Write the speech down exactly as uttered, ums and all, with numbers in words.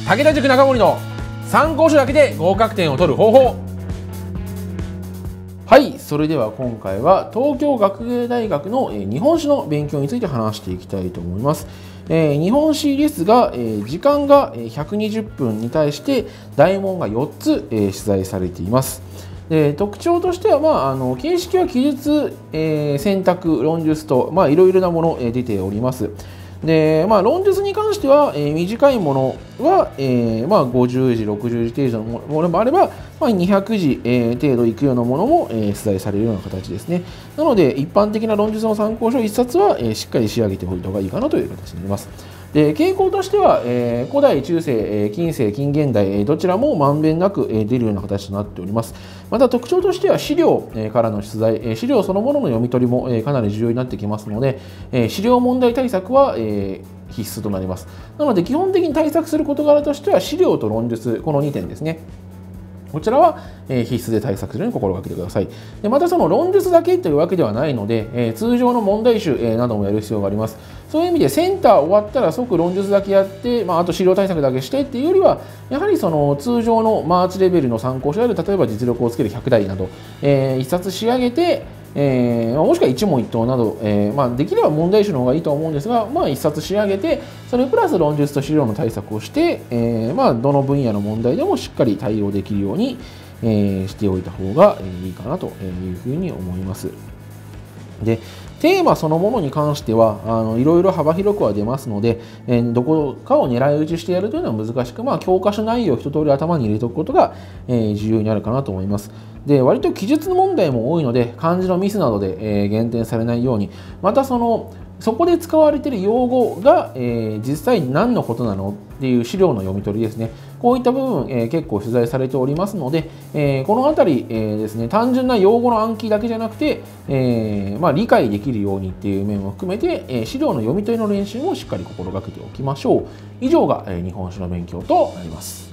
武田塾中森の参考書だけで合格点を取る方法。はい、それでは今回は東京学芸大学の日本史の勉強について話していきたいと思います。えー、日本史ですが、えー、時間がひゃくにじゅっぷんに対して題問がよっつ、えー、出題されています。で特徴としては、まあ、あの形式は記述、えー、選択、論述と、まあ、いろいろなもの、えー、出ております。でまあ、論述に関しては、えー、短いものは、えーまあ、ごじゅうじ、ろくじゅうじ程度のものもあれば、まあ、にひゃくじ、えー、程度いくようなものも、えー、出題されるような形ですね。なので、一般的な論述の参考書いっさつは、えー、しっかり仕上げておいた方がいいかなという形になります。で傾向としては、えー、古代、中世、えー、近世、近現代、えー、どちらもまんべんなく、えー、出るような形となっております。また特徴としては資料、えー、からの出題、えー、資料そのものの読み取りも、えー、かなり重要になってきますので、えー、資料問題対策は、えー、必須となります。なので基本的に対策する事柄としては資料と論述、このにてんですね。こちらは必須で対策するように心がけてください。でまたその論述だけというわけではないので、えー、通常の問題集などもやる必要があります。そういう意味でセンター終わったら即論述だけやって、まあ、あと資料対策だけしてっていうよりは、やはりその通常のマーチレベルの参考書である、例えば実力をつけるひゃくだいなど、えー、いっさつ仕上げて、えー、もしくは一問一答など、えーまあ、できれば問題集の方がいいと思うんですが、まあ、いっさつ仕上げて、それプラス論述と資料の対策をして、えーまあ、どの分野の問題でもしっかり対応できるように、えー、しておいた方がいいかなというふうに思います。でテーマそのものに関してはあのいろいろ幅広くは出ますので、えー、どこかを狙い撃ちしてやるというのは難しく、まあ、教科書内容を一通り頭に入れておくことが、えー、重要になるかなと思います。で割と記述問題も多いので漢字のミスなどで、えー、減点されないように、またそのそこで使われている用語が、えー、実際に何のことなのっていう資料の読み取りですね。こういった部分、えー、結構取材されておりますので、えー、このあたり、えー、ですね、単純な用語の暗記だけじゃなくて、えーまあ、理解できるようにっていう面も含めて、えー、資料の読み取りの練習もしっかり心がけておきましょう。以上が、えー、日本史の勉強となります。